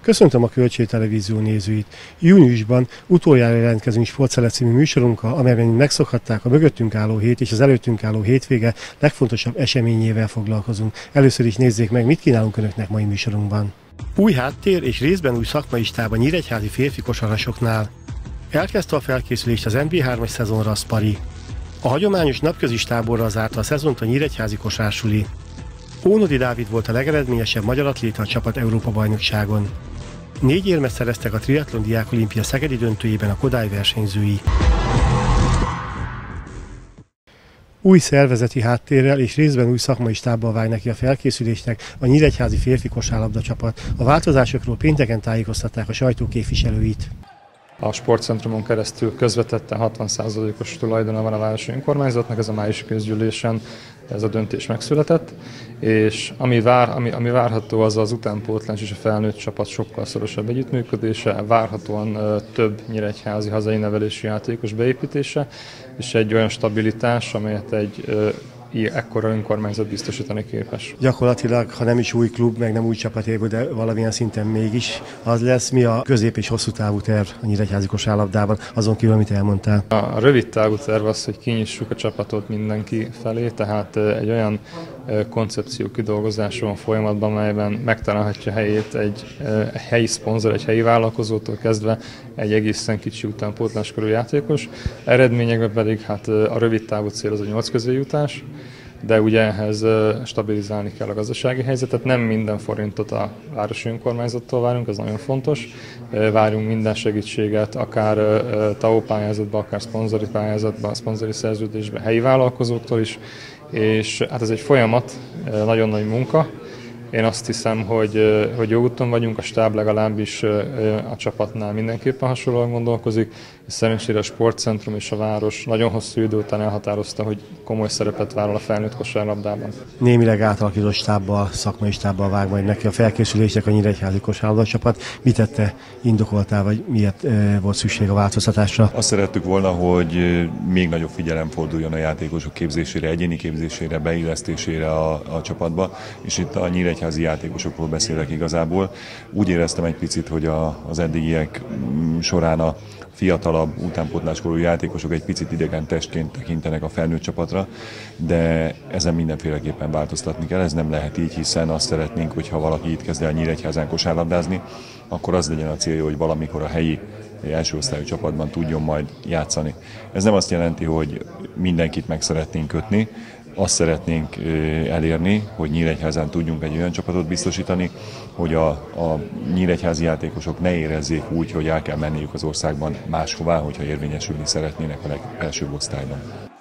Köszöntöm a Kölcsé Televízió nézőit! Júniusban utoljára jelentkezünk Sportszelet című műsorunkkal, amelyben megszokhatták a mögöttünk álló hét és az előttünk álló hétvége legfontosabb eseményével foglalkozunk. Először is nézzék meg, mit kínálunk Önöknek mai műsorunkban. Új háttér és részben új szakmai stáb a nyíregyházi férfi kosarasoknál. Elkezdte a felkészülést az NB3-as szezonra a Spari. A hagyományos napközis táborra zárta a szezont a nyíregyházi kosársuli. Ónodi Dávid volt a legeredményesebb magyar atléta a csapat Európa-bajnokságon. 4 érmet szereztek a Triatlon Diák Olimpia szegedi döntőjében a Kodály versenyzői. Új szervezeti háttérrel és részben új szakmai stábbal vág neki a felkészülésnek a nyíregyházi férfi kosárlabda csapat. A változásokról pénteken tájékoztatták a sajtó képviselőit. A sportcentrumon keresztül közvetetten 60%-os tulajdona van a városi önkormányzatnak, ez a májusi közgyűlésen ez a döntés megszületett, és ami várható, az az utánpótlás és a felnőtt csapat sokkal szorosabb együttműködése, várhatóan több nyíregyházi hazai nevelési játékos beépítése, és egy olyan stabilitás, amelyet egy ekkora önkormányzat biztosítani képes. Gyakorlatilag, ha nem is új klub, meg nem új csapat, de valamilyen szinten mégis az lesz. Mi a közép- és hosszú távú terv a nyíregyházi kosárlabdában, azon kívül, amit elmondtál? A rövid távú terv az, hogy kinyissuk a csapatot mindenki felé, tehát egy olyan koncepció kidolgozása van folyamatban, amelyben megtalálhatja helyét egy helyi szponzor, egy helyi vállalkozótól kezdve egy egészen kicsi utánpótláskorú játékos. Eredményekben pedig hát a rövid távú cél az a 8 közéjutás, de ugye ehhez stabilizálni kell a gazdasági helyzetet. Nem minden forintot a városi önkormányzattól várunk, ez nagyon fontos. Várunk minden segítséget, akár TAO pályázatban, akár szponzori pályázatban, szponzori szerződésben, helyi vállalkozóktól is, és hát ez egy folyamat, nagyon nagy munka. Én azt hiszem, hogy jó úton vagyunk, a stáb legalábbis a csapatnál mindenképpen hasonlóan gondolkozik, és szerencsére a sportcentrum és a város nagyon hosszú idő után elhatározta, hogy komoly szerepet vállal a felnőtt kosárlabdában. Némileg átalakított stábbal, szakmai stábbal vág majd neki a felkészülésnek a nyíregyházi kosárlabda csapat. Mit tette, indokoltál, vagy miért volt szükség a változtatásra? Azt szerettük volna, hogy még nagyobb figyelem forduljon a játékosok képzésére, egyéni képzésére, beillesztésére a csapatba, és itt a nyíregyházi játékosokról beszélek igazából. Úgy éreztem egy picit, hogy az eddigiek során a fiatalabb, utánpótláskorú játékosok egy picit idegen testként tekintenek a felnőtt csapatra, de ezen mindenféleképpen változtatni kell. Ez nem lehet így, hiszen azt szeretnénk, hogyha valaki itt kezd el Nyíregyházán kosárlabdázni, akkor az legyen a célja, hogy valamikor a helyi első osztályú csapatban tudjon majd játszani. Ez nem azt jelenti, hogy mindenkit meg szeretnénk kötni, azt szeretnénk elérni, hogy Nyíregyházán tudjunk egy olyan csapatot biztosítani, hogy a nyíregyházi játékosok ne érezzék úgy, hogy el kell menniük az országban máshová, hogyha érvényesülni szeretnének a legelsőbb osztályban.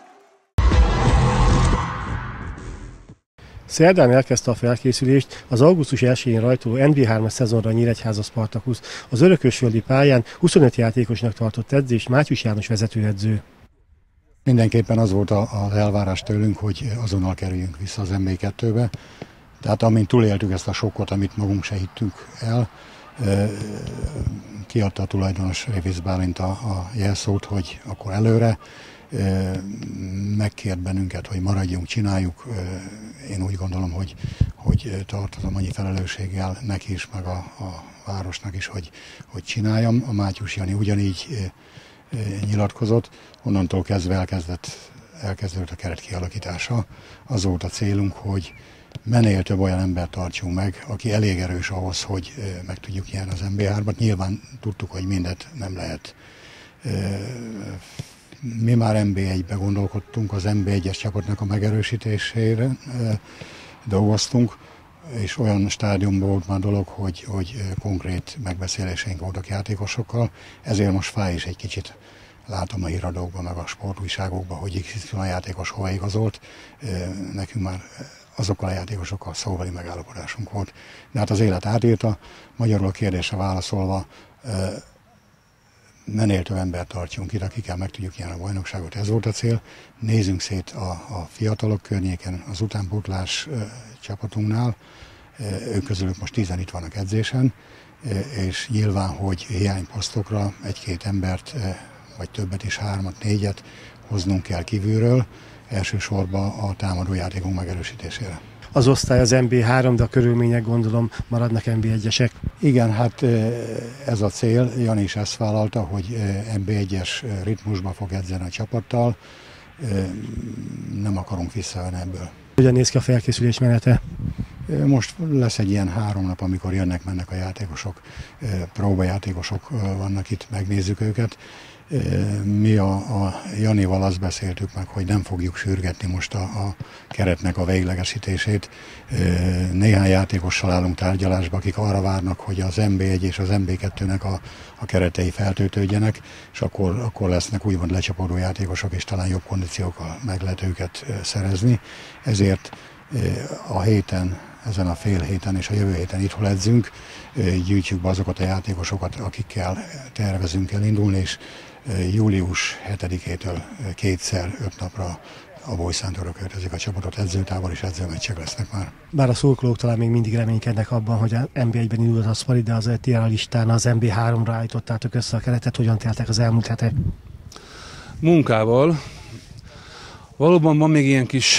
Szerdán elkezdte a felkészülést az augusztus 1-én rajtoló NB3-as szezonra a Nyíregyháza Spartacus. Az örökösföldi pályán 25 játékosnak tartott edzést Mátyus János vezetőedző. Mindenképpen az volt az elvárás tőlünk, hogy azonnal kerüljünk vissza az MB2-be. Tehát amint túléltük ezt a sokkot, amit magunk se hittünk el, kiadta a tulajdonos Révész Bálint a jelszót, hogy akkor előre. Megkért bennünket, hogy maradjunk, csináljuk. Én úgy gondolom, hogy tartozom annyi felelősséggel neki is, meg a városnak is, hogy csináljam. A Mátyus Jani ugyanígy nyilatkozott, onnantól kezdve elkezdődött a keret kialakítása. Az volt a célunk, hogy minél több olyan embert tartsunk meg, aki elég erős ahhoz, hogy meg tudjuk nyerni az NB3-at. Nyilván tudtuk, hogy mindent nem lehet. Mi már NB1-be gondolkodtunk, az NB1-es csapatnak a megerősítésére dolgoztunk, és olyan stádiumban volt már dolog, hogy konkrét megbeszéléseink voltak játékosokkal, ezért most fáj is egy kicsit. Látom a híradókban, meg a sportújságokban, hogy a játékos hova igazolt. Nekünk már azokkal a játékosokkal szóvali megállapodásunk volt. De hát az élet átírta, magyarul a kérdésre válaszolva, minél több embert tartjunk itt, akikkel meg tudjuk nyerni a bajnokságot, ez volt a cél. Nézzünk szét a fiatalok környéken, az utánpótlás csapatunknál, ők közülük most 10 itt vannak edzésen, és nyilván, hogy hiányposztokra egy-két embert, vagy többet is, 3-4 hoznunk kell kívülről, elsősorban a támadójátékunk megerősítésére. Az osztály az MB3, de a körülmények gondolom maradnak MB1-esek. Igen, hát ez a cél. Jani is ezt vállalta, hogy MB1-es ritmusba fog edzeni a csapattal. Nem akarunk visszavenni ebből. Hogyan néz ki a felkészülés menete? Most lesz egy ilyen 3 nap, amikor jönnek-mennek a játékosok, próbajátékosok vannak itt, megnézzük őket. Mi a Janival azt beszéltük meg, hogy nem fogjuk sürgetni most a keretnek a véglegesítését. Néhány játékossal állunk tárgyalásba, akik arra várnak, hogy az MB1 és az MB2-nek a keretei feltöltődjenek, és akkor lesznek úgymond lecsapódó játékosok, és talán jobb kondíciókkal meg lehet őket szerezni. Ezért a héten, ezen a fél héten és a jövő héten itthon edzünk, gyűjtjük be azokat a játékosokat, akikkel tervezünk elindulni, és július 7-től 5 napra a Bolyszántóra költözik a csapatot, edzőtábor és edzőmeccsek lesznek már. Bár a szurkolók talán még mindig reménykednek abban, hogy MB1-ben indult a Spari, de az a listán az MB3-ra állítottátok össze a keretet. Hogyan teltek az elmúlt hetek? Munkával. Valóban van még ilyen kis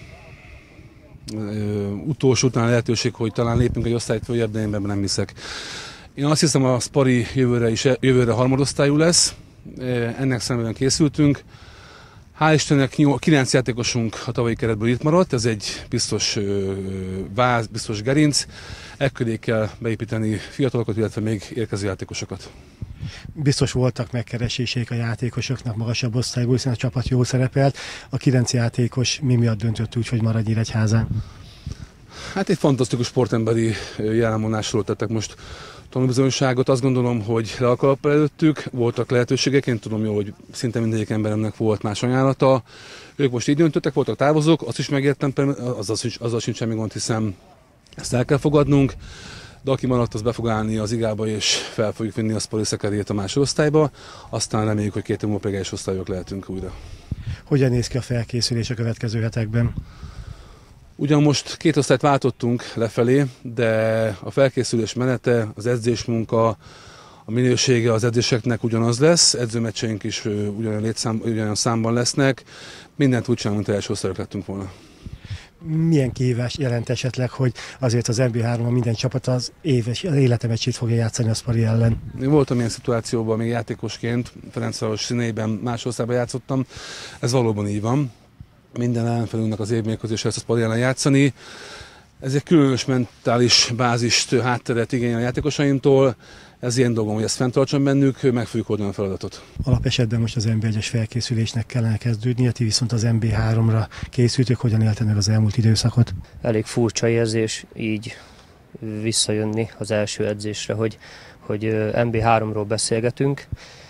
utolsó után lehetőség, hogy talán lépünk egy osztályt följebb, de én ebben nem hiszek. Én azt hiszem, a Spari jövőre harmadosztályú lesz, ennek szemben készültünk. Hál' Istennek 9 játékosunk a tavalyi keretből itt maradt, ez egy biztos váz, biztos gerinc. Ekkor kell beépíteni fiatalokat, illetve még érkező játékosokat. Biztos voltak megkeresésék a játékosoknak magasabb osztályból, hiszen a csapat jól szerepelt. A 9 játékos mi miatt döntött úgy, hogy marad Nyíregyházán? Hát egy fantasztikus sportemberi jellemvonásról tettek most tanúbizonyságot. Azt gondolom, hogy le a kalappal előttük, voltak lehetőségek, én tudom jól, hogy szinte mindegyik emberemnek volt más ajánlata. Ők most így döntöttek, voltak távozók, azt is megértem, azzal sincs semmi gond, hiszen ezt el kell fogadnunk. De aki maradt, az be fog állni az igába, és fel fogjuk vinni a Spari Szekerét a másodosztályba. Aztán reméljük, hogy 2 év múlva első osztályok lehetünk újra. Hogyan néz ki a felkészülés a következő hetekben? Ugyan most 2 osztályt váltottunk lefelé, de a felkészülés menete, az edzésmunka, a minősége az edzéseknek ugyanaz lesz, edzőmeccseink is ugyanolyan számban lesznek, mindent úgy csinálunk, mint első osztályok lettünk volna. Milyen kihívás jelent esetleg, hogy azért az MB3-ban minden csapat az életemeccsét fogja játszani a Spari ellen? Én voltam ilyen szituációban még játékosként, Ferencváros színeiben más osztályban játszottam, ez valóban így van. Minden ellenfelünknek az évmérkőzésre ezt a Spari ellen játszani. Ez egy különös mentális bázist, hátteret igényel a játékosaimtól. Ez ilyen dolgom, hogy ezt fenntartsam bennük, meg fogjuk oldani a feladatot. Alapesetben most az MB1-es felkészülésnek kellene kezdődnie, ti viszont az MB3-ra készültök, hogyan élted meg az elmúlt időszakot? Elég furcsa érzés így visszajönni az első edzésre, hogy MB3-ról beszélgetünk.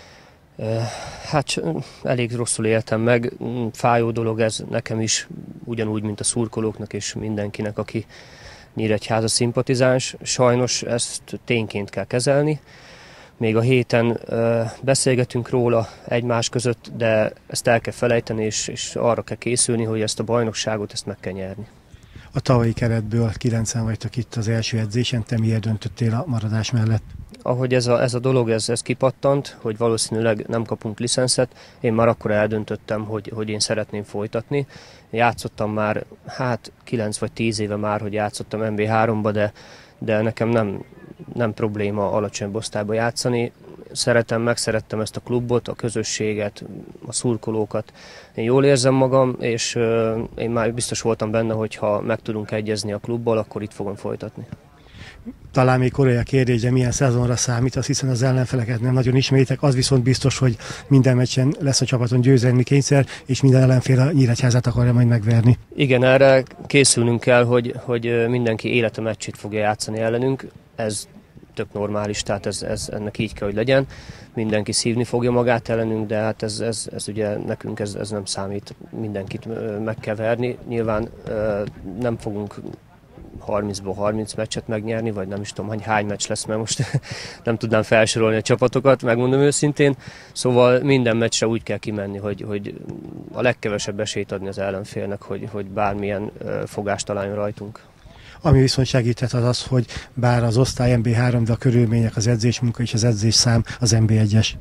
Hát elég rosszul éltem meg, fájó dolog ez nekem is, ugyanúgy, mint a szurkolóknak és mindenkinek, aki Nyíregyháza szimpatizáns. Sajnos ezt tényként kell kezelni. Még a héten beszélgetünk róla egymás között, de ezt el kell felejteni, és arra kell készülni, hogy ezt a bajnokságot ezt meg kell nyerni. A tavalyi keretből 9-en vagytok itt az első edzésen, te miért döntöttél a maradás mellett? Ahogy ez a dolog ez kipattant, hogy valószínűleg nem kapunk licenszet, én már akkor eldöntöttem, hogy én szeretném folytatni. Játszottam már, 9 vagy 10 éve már, hogy játszottam MB3-ba, de nekem nem probléma alacsonyabb osztályba játszani. Megszerettem ezt a klubot, a közösséget, a szurkolókat. Én jól érzem magam, és én már biztos voltam benne, hogy ha meg tudunk egyezni a klubbal, akkor itt fogom folytatni. Talán még korai a kérdés, de milyen szezonra számítasz, hiszen az ellenfeleket nem nagyon ismeritek. Az viszont biztos, hogy minden meccsen lesz a csapaton győzelmi kényszer, és minden ellenfél a Nyíregyházát akarja majd megverni. Igen, erre készülnünk kell, hogy mindenki élete meccsét fogja játszani ellenünk. Ez tök normális, tehát ez ennek így kell, hogy legyen. Mindenki szívni fogja magát ellenünk, de hát ez ugye nekünk ez nem számít. Mindenkit meg kell verni. Nyilván nem fogunk 30-ból 30 meccset megnyerni, vagy nem is tudom, hány meccs lesz, mert most nem tudnám felsorolni a csapatokat, megmondom őszintén. Szóval minden meccsre úgy kell kimenni, hogy a legkevesebb esélyt adni az ellenfélnek, hogy bármilyen fogást találjon rajtunk. Ami viszont segíthet az, hogy bár az osztály MB3, de a körülmények, az edzésmunka és az edzésszám az MB1-es.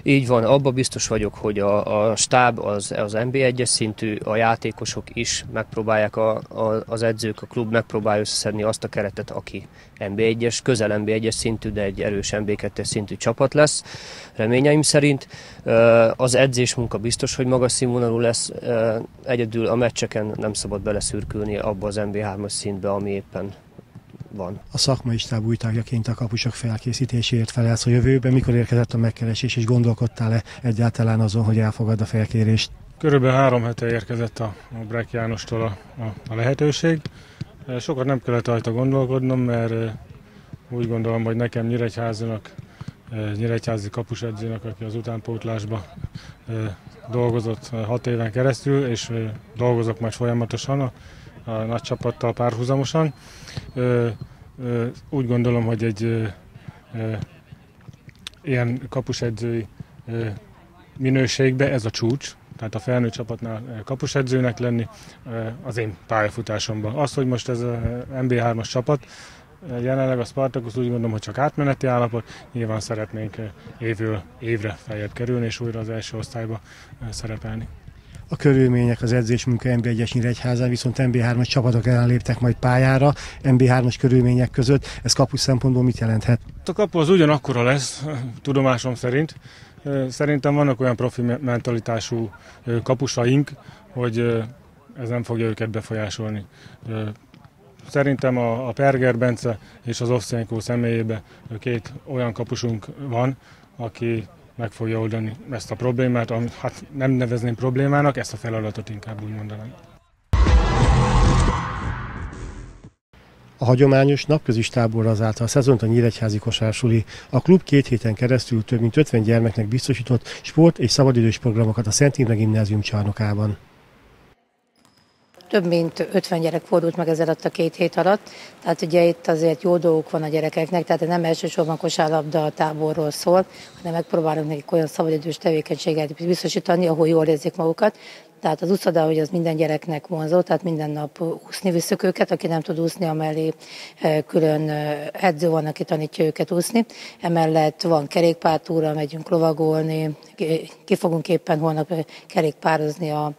Így van, abban biztos vagyok, hogy a stáb az NB1-es szintű, a játékosok is megpróbálják, az edzők, a klub megpróbálja összeszedni azt a keretet, aki NB1-es, közel NB1-es szintű, de egy erős NB2-es szintű csapat lesz, reményeim szerint. Az edzésmunka biztos, hogy magas színvonalú lesz, egyedül a meccseken nem szabad beleszürkülni abba az NB3-as szintbe, ami éppen van. A szakmai stáb új tagjaként a kapusok felkészítéséért felelsz a jövőben. Mikor érkezett a megkeresés, és gondolkodtál-e egyáltalán azon, hogy elfogad a felkérést? Körülbelül 3 hete érkezett a Brek Jánostól a lehetőség. Sokat nem kellett rajta gondolkodnom, mert úgy gondolom, hogy nekem nyíregyházi kapusedzőnek, aki az utánpótlásban dolgozott 6 éven keresztül, és dolgozok majd folyamatosan a nagy csapattal párhuzamosan. Úgy gondolom, hogy egy ilyen kapusedzői minőségben ez a csúcs, tehát a felnőtt csapatnál kapusedzőnek lenni az én pályafutásomban. Az, hogy most ez a NB3-as csapat, jelenleg a Spartacus úgy gondolom, hogy csak átmeneti állapot, nyilván szeretnénk évről évre feljebb kerülni, és újra az első osztályba szerepelni. A körülmények az edzésmunka NB1-es Nyíregyházán, viszont NB3-as csapatok ellen léptek majd pályára, NB3-as körülmények között. Ez kapus szempontból mit jelenthet? A kapu az ugyanakkora lesz, tudomásom szerint. Szerintem vannak olyan profi mentalitású kapusaink, hogy ez nem fogja őket befolyásolni. Szerintem a Perger Bence és az Ovszenko személyében 2 olyan kapusunk van, aki meg fogja oldani ezt a problémát, hát nem nevezném problémának, ezt a feladatot inkább úgy mondanám. A hagyományos napközis táborra zárta a szezont a nyíregyházi kosársuli. A klub 2 héten keresztül több mint 50 gyermeknek biztosított sport- és szabadidős programokat a Szent Imre Gimnázium csarnokában. Több mint 50 gyerek fordult meg ezzel a 2 hét alatt, tehát ugye itt azért jó dolgok van a gyerekeknek, tehát nem elsősorban kosárlabda táborról szól, hanem megpróbálunk nekik olyan szabadidős tevékenységet biztosítani, ahol jól érzik magukat. Tehát az úszoda, hogy az minden gyereknek vonzó, tehát minden nap úszni visszük őket, aki nem tud úszni, amellé külön edző van, aki tanítja őket úszni. Emellett van kerékpártúra, megyünk lovagolni, ki fogunk éppen holnap kerékpározni a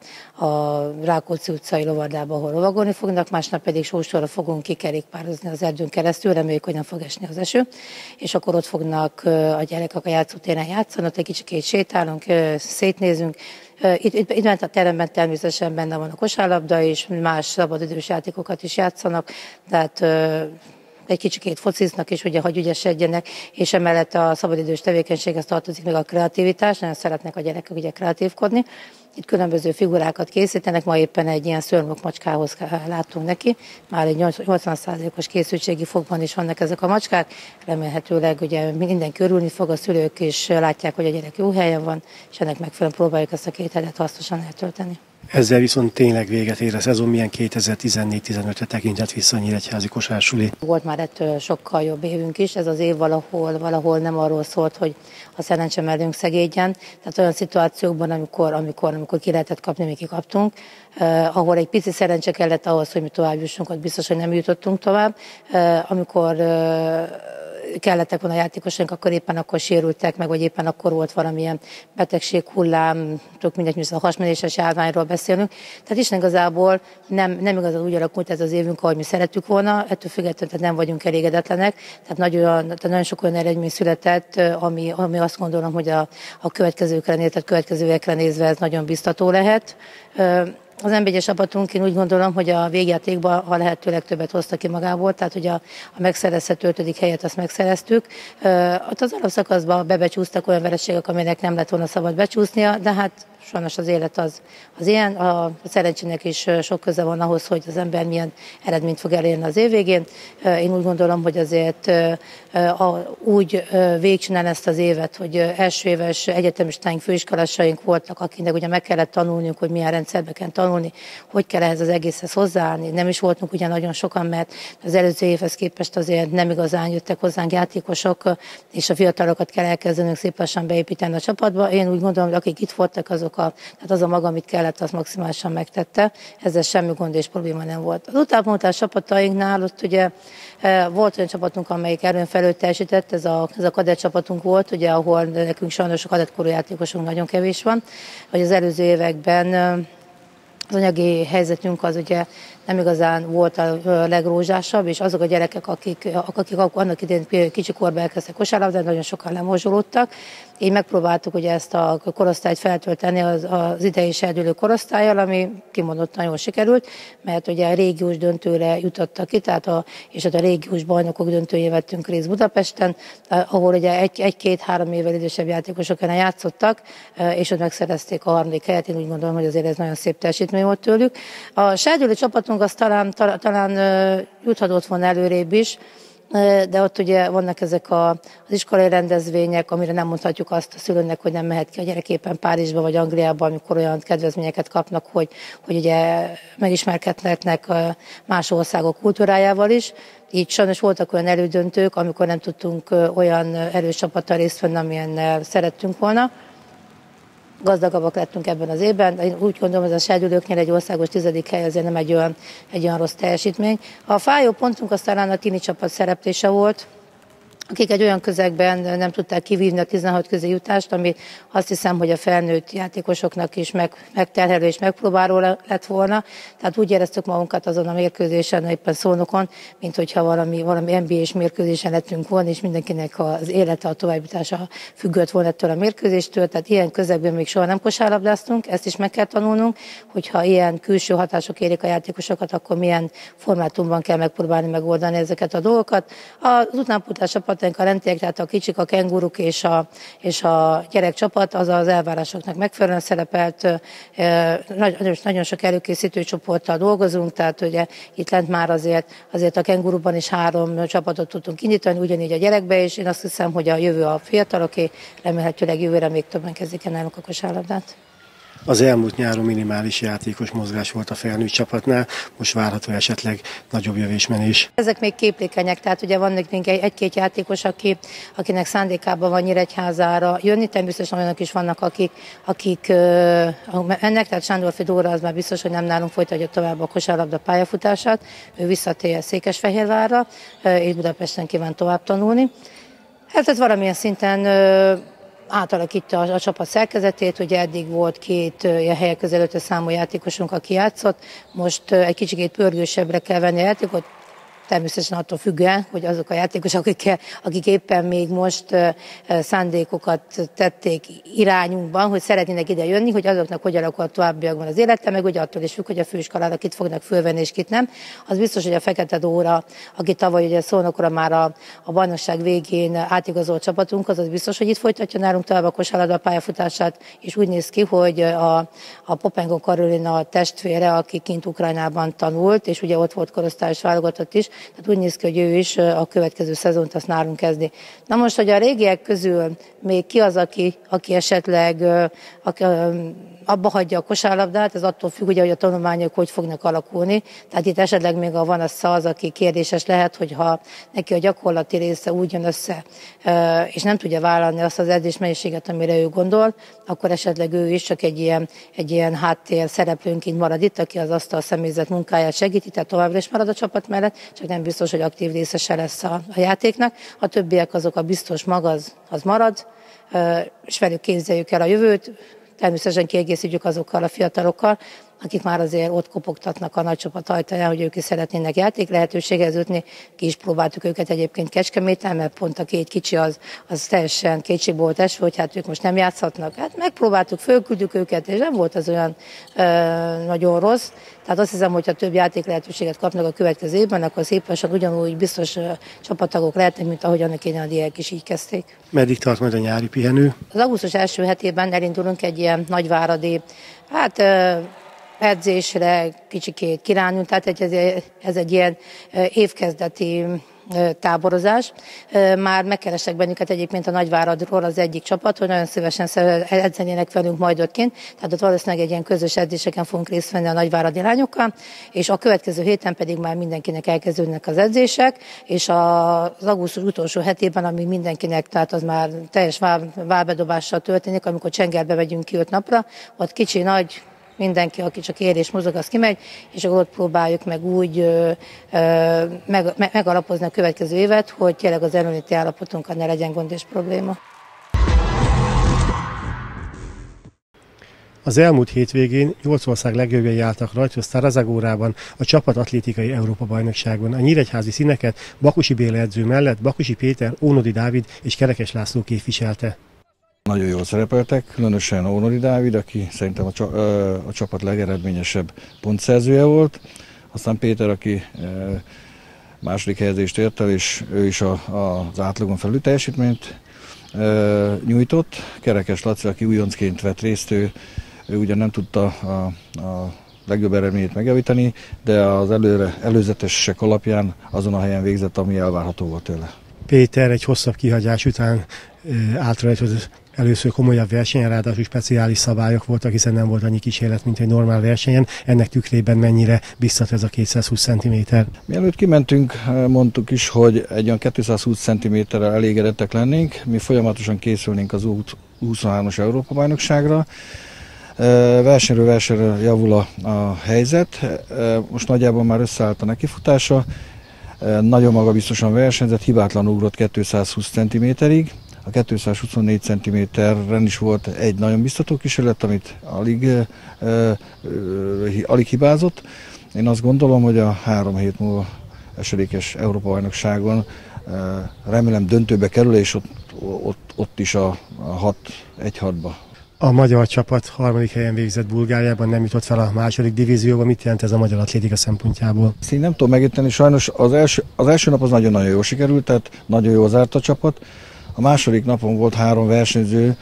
Rákóczi utcai lovardába, ahol lovagolni fognak, másnap pedig Sóstorra fogunk kikerékpározni az erdőn keresztül, reméljük, hogy nem fog esni az eső, és akkor ott fognak a gyerekek a játszótéren játszani, ott egy kicsikét sétálunk, szétnézünk. Itt bent a teremben természetesen benne van a kosárlabda, és más szabadidős játékokat is játszanak, tehát egy kicsikét fociznak, és ugye, hogy ügyesedjenek, és emellett a szabadidős tevékenységhez tartozik még a kreativitás, nagyon szeretnek a gyerekek ugye kreatívkodni. Itt különböző figurákat készítenek, ma éppen egy ilyen szörmök macskához láttunk neki, már egy 80%-os készültségi fokban is vannak ezek a macskák, remélhetőleg ugye mindenki örülni fog, a szülők is látják, hogy a gyerek jó helyen van, és ennek megfelelően próbáljuk ezt a 2 hetet hasznosan eltölteni. Ezzel viszont tényleg véget ér a szezon, milyen 2014-15-re tekintett vissza a nyíregyházi kosársuli. Volt már ettől sokkal jobb évünk is, ez az év valahol nem arról szólt, hogy a szerencse mellünk szegődjen, tehát olyan szituációkban, amikor ki lehetett kapni, mi kikaptunk, ahol egy pici szerencse kellett ahhoz, hogy mi tovább jussunk, ott biztos, hogy nem jutottunk tovább, amikor kellettek volna a játékosaink, akkor sérültek meg, vagy éppen akkor volt valamilyen betegség, hullám, tök mindegy, a hasmenéses járványról beszélünk. Tehát Isten igazából nem igazán úgy alakult ez az évünk, ahogy mi szerettük volna, ettől függetlenül tehát nem vagyunk elégedetlenek. Tehát nagyon sok olyan eredmény született, ami azt gondolom, hogy a következő évekre nézve ez nagyon biztató lehet. Az NB1-es csapatunk, én úgy gondolom, hogy a végjátékban a lehető legtöbbet hozta ki magából, tehát hogy a megszerezhető 5. helyet azt megszereztük. Az alapszakaszban bebecsúsztak olyan vereségek, aminek nem lett volna szabad becsúsznia, de hát sajnos az élet az ilyen. A szerencsének is sok köze van ahhoz, hogy az ember milyen eredményt fog elérni az év végén. Én úgy gondolom, hogy azért úgy végigcsinálni ezt az évet, hogy első éves egyetemistáink, főiskolasaink voltak, akiknek ugye meg kellett tanulniuk, hogy milyen rendszerbe kell tanulni, hogy kell ehhez az egészhez hozzáállni. Nem is voltunk ugye nagyon sokan, mert az előző évhez képest azért nem igazán jöttek hozzánk játékosok, és a fiatalokat kell elkezdenünk szép lassan beépíteni a csapatba. Én úgy gondolom, hogy akik itt voltak, azok tehát az a maga, amit kellett, az maximálisan megtette. Ezzel semmi gond és probléma nem volt. Az utánpótlás csapatainknál ott ugye volt olyan csapatunk, amelyik erőn felül teljesített, ez a kadett csapatunk volt, ugye, ahol nekünk sajnos a kadettkorú játékosunk nagyon kevés van, hogy az előző években az anyagi helyzetünk az ugye nem igazán volt a legrózsásabb, és azok a gyerekek, akik annak idején kicsi korban elkezdtek kosárlabdát, nagyon sokan lemorzsolódtak. Így megpróbáltuk ugye ezt a korosztályt feltölteni az idei serdülő korosztállyal, ami kimondottan jól sikerült, mert ugye a régiós döntőre jutottak ki, és a régiós bajnokok döntőjén vettünk részt Budapesten, ahol ugye egy-két-három évvel idősebb játékosok ellen játszottak, és ott megszerezték a harmadik helyet. Én úgy gondolom, hogy azért ez nagyon szép teljesítmény volt tőlük. A serdülő csapatunk az talán juthatott volna előrébb is, de ott ugye vannak ezek az iskolai rendezvények, amire nem mondhatjuk azt a szülőnek, hogy nem mehet ki a gyerek éppen Párizsba vagy Angliába, amikor olyan kedvezményeket kapnak, hogy ugye megismerkedhetnek más országok kultúrájával is. Így sajnos voltak olyan elődöntők, amikor nem tudtunk olyan erős csapattal részt venni, amilyennel szerettünk volna. Gazdagabbak lettünk ebben az évben. Én úgy gondolom, hogy a serdülőknél egy országos 10. hely azért nem egy olyan rossz teljesítmény. A fájó pontunk az talán a tini csapat szereplése volt, akik egy olyan közegben nem tudták kivívni a 16 közé jutást, ami azt hiszem, hogy a felnőtt játékosoknak is megterhelő és megpróbáló lett volna. Tehát úgy éreztük magunkat azon a mérkőzésen, éppen Szolnokon, mint hogyha valami NBA-s mérkőzésen lettünk volna, és mindenkinek az élete, a továbbjutása függött volna ettől a mérkőzéstől. Tehát ilyen közegben még soha nem kosárlabdáztunk, ezt is meg kell tanulnunk, hogyha ilyen külső hatások érik a játékosokat, akkor milyen formátumban kell megpróbálni megoldani ezeket a dolgokat. Az utánpótlás csapataink, a rentiek, tehát a kicsik, a kenguruk és a gyerekcsapat, az az elvárásoknak megfelelően szerepelt. Nagyon sok előkészítő csoporttal dolgozunk, tehát ugye itt lent már azért a kenguruban is 3 csapatot tudtunk indítani, ugyanígy a gyerekbe, és én azt hiszem, hogy a jövő a fiataloké, remélhetőleg jövőre még többen kezdik el nálunk a kosárlabdát. Az elmúlt nyáron minimális játékos mozgás volt a felnőtt csapatnál, most várható esetleg nagyobb jövésmenés. Ezek még képlékenyek, tehát ugye van még egy-két játékos, akinek szándékában van Nyíregyházára jönni, természetesen olyanok is vannak, akik ennek, tehát Sándorfi Dóra az már biztos, hogy nem nálunk folytatja tovább a kosárlabda pályafutását, ő visszatér Székesfehérvárra, és Budapesten kíván tovább tanulni. Hát ez valamilyen szinten átalakítja a csapat szerkezetét, ugye eddig volt 2 helyek közel 5 számú játékosunk, aki játszott, most egy kicsit pörgősebbre kell venni a játékot, természetesen attól függően, hogy azok a játékosok, akik éppen még most szándékokat tették irányunkban, hogy szeretnének ide jönni, hogy azoknak hogy alakul a továbbiakban az élete, meg ugye attól is függ, hogy a főiskolára kit fognak fölvenni és kit nem. Az biztos, hogy a Fekete Dóra, aki tavaly ugye Szolnokra már a bajnokság végén átigazolt csapatunk, az biztos, hogy itt folytatja nálunk tovább a kosárlabda pályafutását, és úgy néz ki, hogy a Popenko Karolina testvére, aki kint Ukrajnában tanult, és ugye ott volt korosztályos válogatott is, tehát úgy néz ki, hogy ő is a következő szezont azt nálunk kezdi. Na most, hogy a régiek közül még ki az, aki esetleg abba hagyja a kosárlabdát, ez attól függ, ugye, hogy a tanulmányok hogy fognak alakulni. Tehát itt esetleg még van az, aki kérdéses lehet, hogyha neki a gyakorlati része úgy jön össze, és nem tudja vállalni azt az edzésmennyiséget, amire ő gondol, akkor esetleg ő is csak egy ilyen háttér szereplőnként marad itt, aki az asztal személyzet munkáját segíti, tehát továbbra is marad a csapat mellett, csak nem biztos, hogy aktív részese lesz a játéknak. A többiek azok a biztos mag, az marad, és velük képzeljük el a jövőt. Természetesen kiegészítjük azokkal a fiatalokkal, akik már azért ott kopogtatnak a nagycsapat ajtaján, hogy ők is szeretnének játék lehetőséghez jutni. Ki is próbáltuk őket egyébként Kecskeméten, mert pont a 2 kicsi az teljesen kétségbe volt esve, hogy hát ők most nem játszhatnak. Hát megpróbáltuk, fölküldjük őket, és nem volt az olyan nagyon rossz. Tehát azt hiszem, hogy ha több játék lehetőséget kapnak a következő évben, akkor szépen ugyanúgy biztos csapattagok lehetnek, mint ahogy annak a diák is így kezdték. Meddig tart majd a nyári pihenő? Az augusztus első hetében elindulunk egy ilyen nagyváradi, edzésre, kicsikét kirányunk, tehát ez egy ilyen évkezdeti táborozás. Már megkerestek bennünket egyébként a Nagyváradról az egyik csapat, hogy nagyon szívesen edzenének velünk majd ott kint. Tehát ott valószínűleg egy ilyen közös edzéseken fogunk részt venni a nagyváradi lányokkal, és a következő héten pedig már mindenkinek elkezdődnek az edzések, és az augusztus utolsó hetében, ami mindenkinek, tehát az már teljes vállbedobással történik, amikor Csengerbe megyünk ki 5 napra, ott kicsi, nagy, mindenki, aki csak ér és mozog, az kimegy, és akkor ott próbáljuk meg úgy megalapozni a következő évet, hogy tényleg az elmélyületi állapotunkkal ne legyen gond és probléma. Az elmúlt hétvégén 8 ország legjobbjai álltak rajta Stara Zagórában a csapat atlétikai Európa-bajnokságon. A nyíregyházi színeket Bakusi Béla edző mellett Bakusi Péter, Ónodi Dávid és Kerekes László képviselte. Nagyon jól szerepeltek, különösen Ónodi Dávid, aki szerintem a csapat legeredményesebb pontszerzője volt. Aztán Péter, aki második helyezést ért el, és ő is az átlagon felül teljesítményt nyújtott. Kerekes Laci, aki újoncként vett részt, ő ugyan nem tudta a legjobb eredményét megjavítani, de az előzetesek alapján azon a helyen végzett, ami elvárható volt tőle. Péter egy hosszabb kihagyás után állt rajta először komolyabb versenyen, ráadásul speciális szabályok voltak, hiszen nem volt annyi kísérlet, mint egy normál versenyen. Ennek tükrében mennyire biztat ez a 220 cm? Mielőtt kimentünk, mondtuk is, hogy egy olyan 220 cm-rel elégedettek lennénk. Mi folyamatosan készülnénk az U23-as Európa-bajnokságra. Versenyről versenyre javul a helyzet. Most nagyjából már összeállt a nekifutása. Nagyon magabiztosan versenyzett, hibátlanul ugrott 220 cm-ig. A 224 cm-ren is volt egy nagyon biztató kísérlet, amit alig hibázott. Én azt gondolom, hogy a 3 hét múlva esedékes Európa-bajnokságon remélem döntőbe kerül, és ott is a 1-6-ba. A magyar csapat harmadik helyen végzett Bulgáriában, nem jutott fel a második divízióba. Mit jelent ez a magyar atlétika szempontjából? Ezt én nem tudom megérteni, sajnos az első nap az nagyon-nagyon jól sikerült, tehát nagyon jól zárt a csapat. A második napon volt 3 versenyző,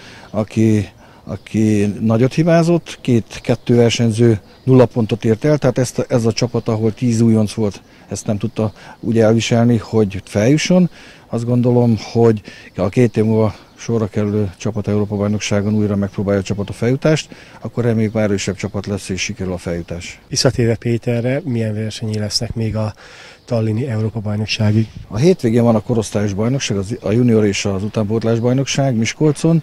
aki nagyot hibázott, 2 versenyző 0 pontot ért el, tehát ez a csapat, ahol 10 újonc volt, ezt nem tudta úgy elviselni, hogy feljusson. Azt gondolom, hogy a 2 év múlva sorra kerülő csapat Európa-bajnokságon újra megpróbálja a csapat a feljutást, akkor reméljük már erősebb csapat lesz és sikerül a feljutás. Visszatérve Péterre, milyen versenyei lesznek még a tallini Európa-bajnokságig? A hétvégén van a korosztályos bajnokság, a junior és az utánpótlás bajnokság Miskolcon.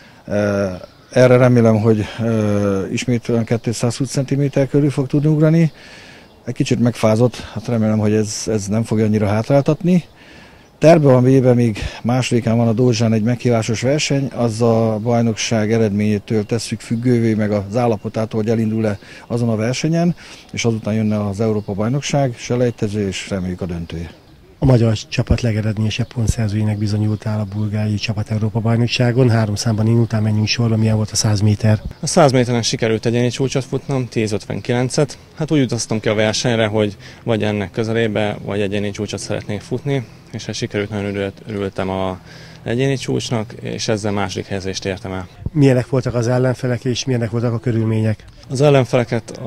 Erre remélem, hogy ismét olyan 220 cm körül fog tudni ugrani. Egy kicsit megfázott, hát remélem, hogy ez nem fogja annyira hátráltatni. Terve van véve, még másodikán van a Dózsán egy meghívásos verseny, az a bajnokság eredményétől tesszük függővé, meg az állapotától, hogy elindul-e azon a versenyen, és azután jönne az Európa-bajnokság, selejtező, és reméljük a döntője. A magyar csapat legeredményesebb pontszerzőjének bizonyultál a bulgári csapat Európa-bajnokságon. 3 számban indultál, menjünk sorba, milyen volt a 100 méter? A 100 méteren sikerült egyéni csúcsot futnom, 10.59-et. Hát úgy utaztam ki a versenyre, hogy vagy ennek közelébe, vagy egyéni csúcsot szeretnék futni, és hát sikerült, nagyon örültem a egyéni csúcsnak, és ezzel második helyezést értem el. Milyenek voltak az ellenfelek, és milyenek voltak a körülmények? Az ellenfeleket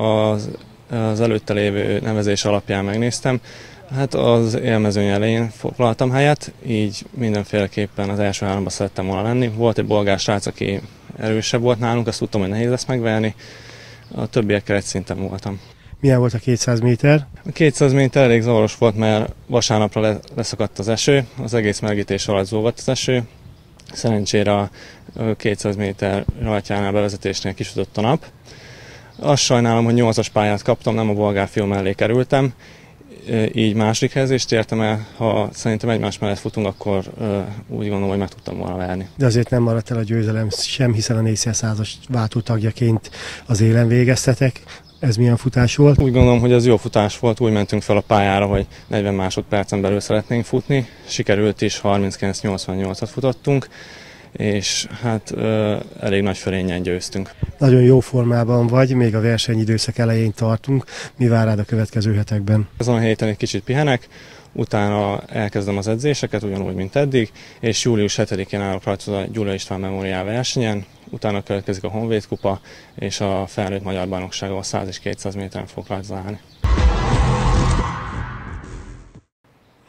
az előtte lévő nevezés alapján megnéztem. Hát az élmezőny elején foglaltam helyet, így mindenféleképpen az első 3-ban szerettem volna lenni. Volt egy bolgár srác, aki erősebb volt nálunk, azt tudtam, hogy nehéz lesz megverni. A többiekkel egy szinten voltam. Milyen volt a 200 méter? A 200 méter elég zavaros volt, mert vasárnapra leszakadt az eső, az egész melegítés alatt zúgott az eső. Szerencsére a 200 méter rajtjánál bevezetésnél kisütött a nap. Azt sajnálom, hogy 8-as pályát kaptam, nem a bolgár fiú mellé kerültem. Így második helyezést értem el, ha szerintem egymás mellett futunk, akkor úgy gondolom, hogy meg tudtam volna verni. De azért nem maradt el a győzelem sem, hiszen a 400-as váltótagjaként az élen végeztetek. Ez milyen futás volt? Úgy gondolom, hogy ez jó futás volt, úgy mentünk fel a pályára, hogy 40 másodpercen belül szeretnénk futni. Sikerült is, 39-88-at futottunk, és hát elég nagy fölénnyel győztünk. Nagyon jó formában vagy, még a versenyidőszak elején tartunk. Mi vár rád a következő hetekben? Ezen a héten egy kicsit pihenek, utána elkezdem az edzéseket, ugyanúgy, mint eddig, és július 7-én állok rajta a Gyula István Memoriál versenyen, utána következik a Honvéd kupa, és a felnőtt magyar bajnoksága a 100 és 200 méteren fog rajta állni.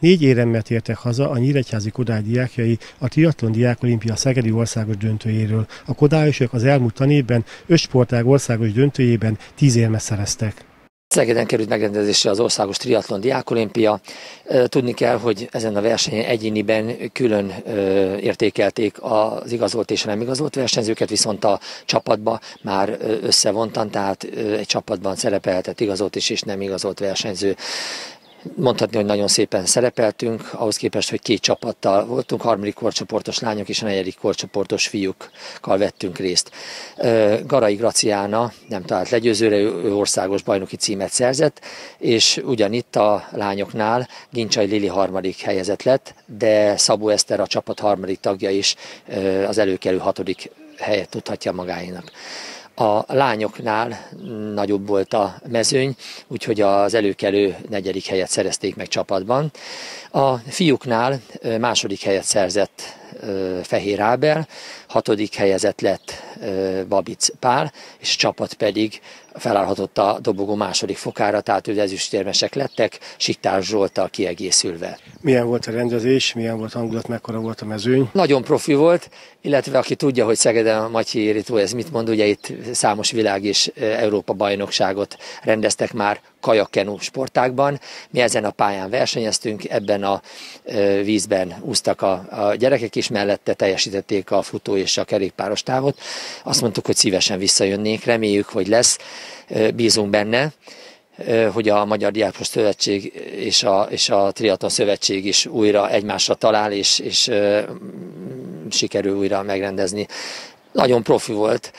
4 éremmel tértek haza a Nyíregyházi Kodály diákjai a triatlon diákolimpia szegedi országos döntőjéről. A kodályosok az elmúlt tanévben 5 sportág országos döntőjében 10 érmet szereztek. Szegeden került megrendezésre az országos triatlon diákolimpia. Tudni kell, hogy ezen a versenyen egyéniben külön értékelték az igazolt és nem igazolt versenyzőket, viszont a csapatba már összevontan, tehát egy csapatban szerepelhetett igazolt és nem igazolt versenyző. Mondhatni, hogy nagyon szépen szerepeltünk, ahhoz képest, hogy 2 csapattal voltunk, 3. korcsoportos lányok és a 4. korcsoportos fiúkkal vettünk részt. Garai Graciána nem talált legyőzőre, ő országos bajnoki címet szerzett, és ugyanitt a lányoknál Gincsai Lili 3. helyezett lett, de Szabó Eszter, a csapat 3. tagja is az előkelő 6. helyet tudhatja magáénak. A lányoknál nagyobb volt a mezőny, úgyhogy az előkelő 4. helyet szerezték meg csapatban. A fiúknál 2. helyet szerzett Fehér Ábel, 6. helyezett lett Babic Pál, és a csapat pedig felállhatott a dobogó 2. fokára, tehát ő ezüstérmesek lettek, Siktár Zsolttal kiegészülve. Milyen volt a rendezés, milyen volt a hangulat, mekkora volt a mezőny? Nagyon profi volt, illetve aki tudja, hogy Szegeden a Matyi Érító ez mit mond, ugye itt számos világ és Európa bajnokságot rendeztek már kajakkenu sportágban. Mi ezen a pályán versenyeztünk, ebben a vízben úsztak a gyerekek is, mellette teljesítették a futó és a kerékpáros távot. Azt mondtuk, hogy szívesen visszajönnénk, reméljük, hogy lesz, bízunk benne, hogy a Magyar Diákos Szövetség és a Triatlon Szövetség is újra egymásra talál, és sikerül újra megrendezni. Nagyon profi volt,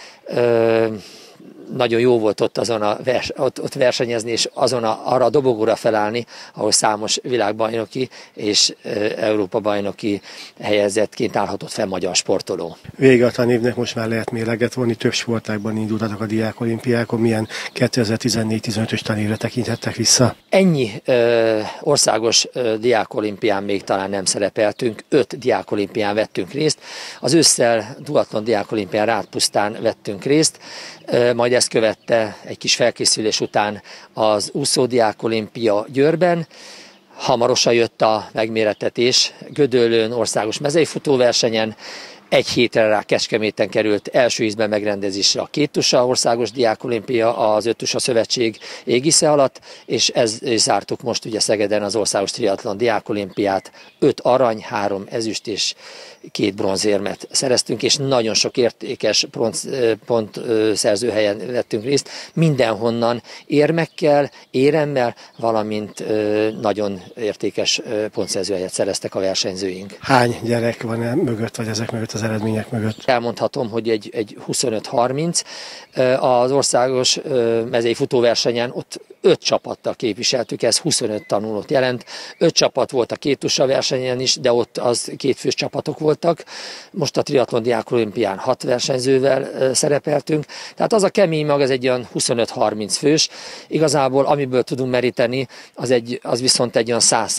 nagyon jó volt ott versenyezni, és arra a dobogóra felállni, ahol számos világbajnoki és Európa bajnoki helyezettként állhatott fel magyar sportoló. Vége a tanévnek, most már lehet mérleget vonni, több sportágban indultatok a diákolimpiákon, milyen 2014-15-ös tanévre tekinthettek vissza? Ennyi országos diákolimpián még talán nem szerepeltünk, 5 diákolimpián vettünk részt. Az ősszel duatlon diákolimpián Rádpusztán vettünk részt, majd ezt követte egy kis felkészülés után az úszó diákolimpia Győrben. Hamarosan jött a megmérettetés Gödöllőn országos mezeifutóversenyen. 1 hétre rá Kecskeméten került első ízben megrendezésre a 2 tusa országos diákolimpia az 5 tusa szövetség égisze alatt, és zártuk most ugye Szegeden az országos triatlon diákolimpiát. 5 arany, 3 ezüst és 2 bronzérmet szereztünk, és nagyon sok értékes pontszerző helyen vettünk részt. Mindenhonnan érmekkel, éremmel, valamint nagyon értékes pontszerző helyet szereztek a versenyzőink. Hány gyerek van mögött, vagy ezek mögött, az eredmények mögött? Elmondhatom, hogy egy 25-30. Az országos mezei futóversenyen ott 5 csapattal képviseltük, ez 25 tanulót jelent. 5 csapat volt a 2 tusa versenyen is, de ott az 2 fős csapatok voltak. Most a triatlon diákolimpián 6 versenyzővel szerepeltünk. Tehát az a kemény mag, ez egy olyan 25-30 fős. Igazából amiből tudunk meríteni, az viszont egy olyan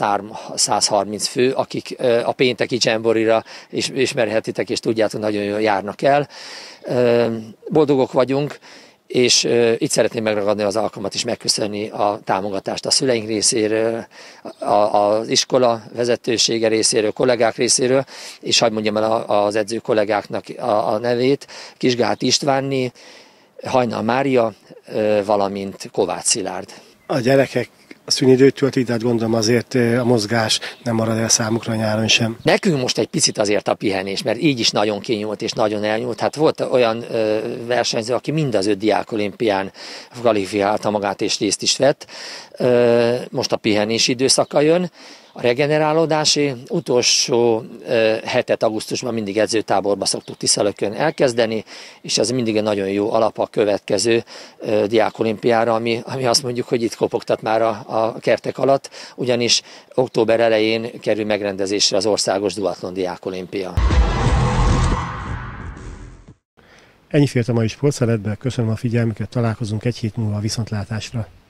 130 fő, akik a pénteki dzsemborira ismerhetitek és tudjátok, nagyon jól járnak el. Boldogok vagyunk, és itt szeretném megragadni az alkalmat is megköszönni a támogatást a szüleink részéről, az iskola vezetősége részéről, kollégák részéről, és hadd mondjam el az edző kollégáknak a nevét, Kisgát Istvánné, Hajnal Mária, valamint Kovács Szilárd. A gyerekek a szünidőt töltik, de hát gondolom azért a mozgás nem marad el számukra nyáron sem. Nekünk most egy picit azért a pihenés, mert így is nagyon kinyúlt és nagyon elnyúlt. Hát volt olyan versenyző, aki mind az 5 diákolimpián kvalifikálta magát és részt is vett. Most a pihenés időszaka jön. A regenerálódási utolsó hetet augusztusban mindig edzőtáborba szoktuk Tiszalökön elkezdeni, és ez mindig egy nagyon jó alap a következő diákolimpiára, ami azt mondjuk, hogy itt kopogtat már a kertek alatt, ugyanis október elején kerül megrendezésre az országos duatlon diákolimpia. Ennyi fért a mai sportszeletbe, köszönöm a figyelmüket, találkozunk egy hét múlva a viszontlátásra.